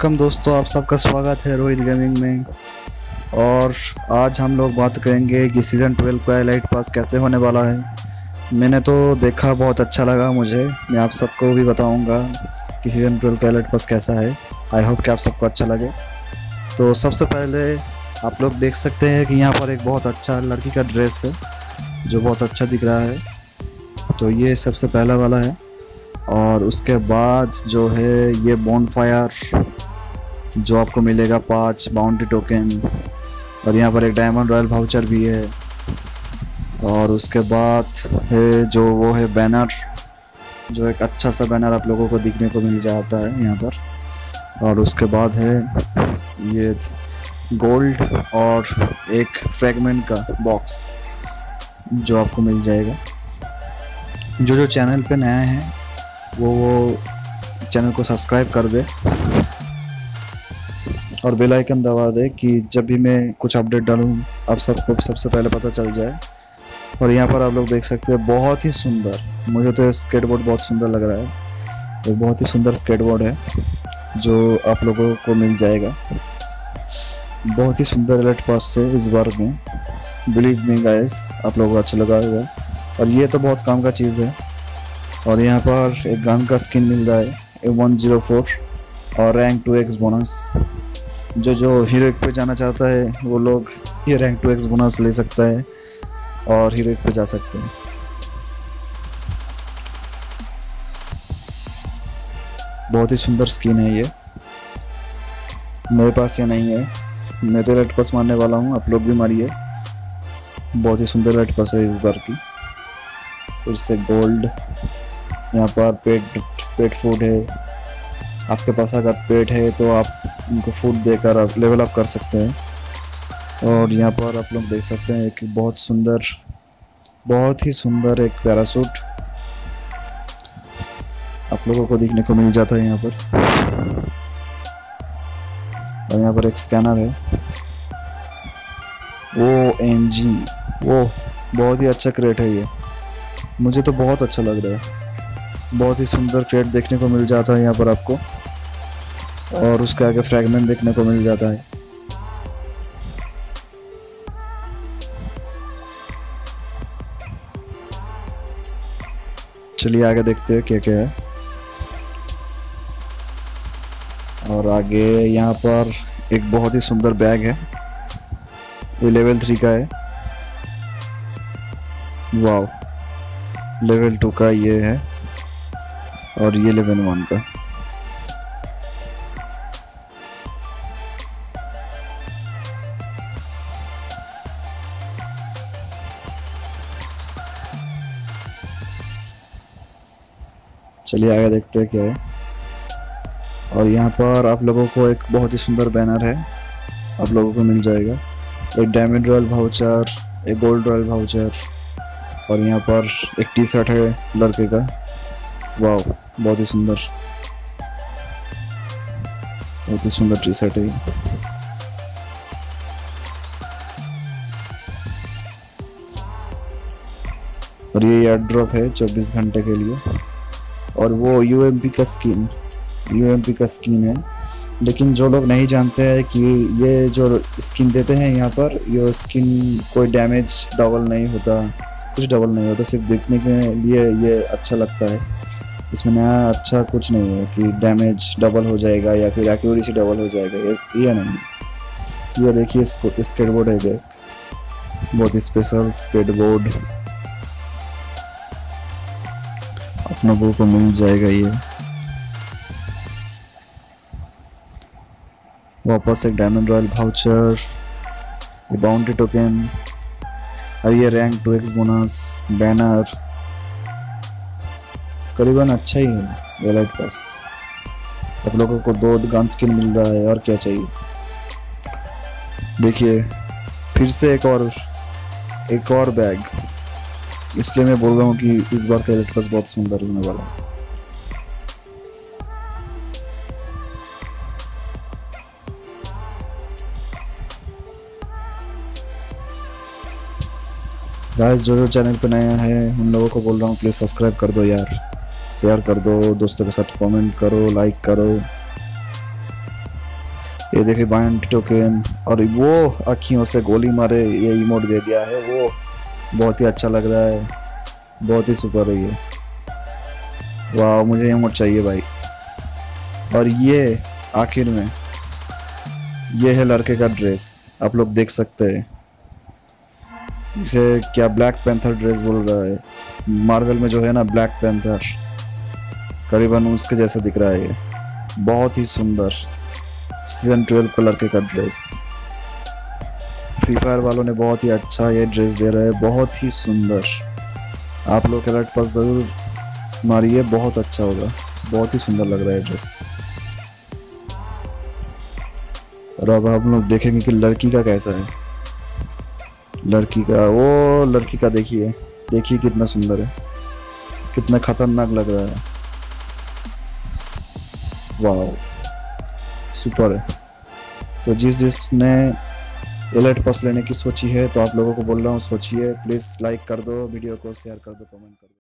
Welcome दोस्तों, आप सबका स्वागत है रोहित गेमिंग में। और आज हम लोग बात करेंगे कि सीज़न 12 का एलाइट पास कैसे होने वाला है। मैंने तो देखा, बहुत अच्छा लगा मुझे। मैं आप सबको भी बताऊंगा कि सीज़न 12 का एलाइट पास कैसा है। आई होप कि आप सबको अच्छा लगे। तो सबसे पहले आप लोग देख सकते हैं कि यहाँ पर एक बहुत अच्छा लड़की का ड्रेस है जो बहुत अच्छा दिख रहा है। तो ये सबसे पहला वाला है। और उसके बाद जो है ये बॉनफायर जो आपको मिलेगा 5 बाउंटी टोकन, और यहाँ पर एक डायमंड रॉयल वाउचर भी है। और उसके बाद है जो वो है बैनर, जो एक अच्छा सा बैनर आप लोगों को दिखने को मिल जाता है यहाँ पर। और उसके बाद है ये गोल्ड और एक फ्रैगमेंट का बॉक्स जो आपको मिल जाएगा। जो चैनल पे नया है वो चैनल को सब्सक्राइब कर दे और बेल आइकन दबा दे कि जब भी मैं कुछ अपडेट डालूँ आप सबको सबसे पहले पता चल जाए। और यहाँ पर आप लोग देख सकते हैं, बहुत ही सुंदर, मुझे तो स्केटबोर्ड बहुत सुंदर लग रहा है। एक बहुत ही सुंदर स्केटबोर्ड है जो आप लोगों को मिल जाएगा बहुत ही सुंदर एलाइट पास से इस बार में। बिलीव मी गाइस, आप लोगों को अच्छा लगा होगा। और ये तो बहुत काम का चीज़ है। और यहाँ पर एक गन का स्किन मिल रहा है 104 और रैंक 2x बोनस। जो हीरोइक पे जाना चाहता है वो लोग ये रैंक 2x बोनस ले सकता है और हीरोइक पे जा सकते हैं। बहुत ही सुंदर स्किन है ये। मेरे पास ये नहीं है, मैं तो एलाइट पास मारने वाला हूँ, आप लोग भी मारिए। बहुत ही सुंदर एलाइट पास है इस बार की। फिर से गोल्ड, यहाँ पर पेट फूड है। आपके पास अगर पेट है तो आप उनको फूड देकर आप लेवल अप कर सकते हैं। और यहाँ पर आप लोग देख सकते हैं एक बहुत ही सुंदर एक पैराशूट आप लोगों को देखने को मिल जाता है यहाँ पर। और यहाँ पर एक स्कैनर है OMG, वो बहुत ही अच्छा क्रेट है ये, मुझे तो बहुत अच्छा लग रहा है। बहुत ही सुंदर क्रेट देखने को मिल जाता है यहाँ पर आपको। और उसके आगे फ्रैगमेंट देखने को मिल जाता है। चलिए आगे देखते हैं क्या क्या है। और आगे यहाँ पर एक बहुत ही सुंदर बैग है, ये लेवल 3 का है। वाव, लेवल 2 का ये है और ये लेवल 1 का। चलिए आगे देखते हैं क्या है। और यहाँ पर आप लोगों को एक बहुत ही सुंदर बैनर है आप लोगों को मिल जाएगा। एक डायमंड रॉयल वाउचर, एक गोल्ड रॉयल वाउचर, और यहाँ पर एक टी शर्ट है लड़के का। वाह, बहुत ही सुंदर टी शर्ट है। और ये एयर ड्रॉप है 24 घंटे के लिए। और वो UMP का स्किन है। लेकिन जो लोग नहीं जानते हैं कि ये जो स्किन देते हैं यहाँ पर, ये स्किन कोई डैमेज डबल नहीं होता, कुछ डबल नहीं होता, सिर्फ देखने के लिए ये अच्छा लगता है। इसमें नया अच्छा कुछ नहीं है कि डैमेज डबल हो जाएगा या फिर एक्यूरेसी डबल हो जाएगा, ये नहीं। ये देखिए स्केटबोर्ड है, बहुत ही स्पेशल स्केटबोर्ड आप लोगों को मिल जाएगा। ये वापस एक diamond royal voucher, bounty token, और ये रैंक 2x बोनस बैनर। करीबन अच्छा ही है एलाइट पास। आप लोगों को 2 गन स्किन मिल रहा है, और क्या चाहिए। देखिए फिर से एक और बैग, इसलिए मैं बोल रहा हूँ कि इस बार का एलाइट पास बहुत सुंदर होने वाला है। गाइस, जो चैनल पे नया है उन लोगों को बोल रहा हूँ प्लीज़ सब्सक्राइब कर दो यार, शेयर कर दो, दोस्तों के साथ कमेंट करो, लाइक करो। ये देखिए बाइंड टोकन, और वो अखियों से गोली मारे ये इमोट दे दिया है, वो बहुत ही अच्छा लग रहा है, बहुत ही सुपर है ये। वाह, मुझे इमोट चाहिए भाई। और ये आखिर में ये है लड़के का ड्रेस, आप लोग देख सकते हैं। इसे क्या ब्लैक पैंथर ड्रेस बोल रहा है, मार्वल में जो है ना ब्लैक पैंथर, करीबन उसके जैसा दिख रहा है ये। बहुत ही सुंदर सीजन 12 का लड़के का ड्रेस। फ्री फायर वालों ने बहुत ही अच्छा ये ड्रेस दे रहे हैं, बहुत ही सुंदर। आप लोग अलर्ट पास ज़रूर मारिए, बहुत अच्छा होगा, बहुत ही सुंदर लग रहा है ड्रेस। और अब हम लोग देखेंगे कि लड़की का कैसा है। लड़की का देखिए, देखिए कितना सुंदर है, कितना खतरनाक लग रहा है। वाह, सुपर है। तो जिसने एलाइट पास लेने की सोची है, तो आप लोगों को बोल रहा हूँ सोचिए। प्लीज़ लाइक कर दो वीडियो को, शेयर कर दो, कमेंट कर दो।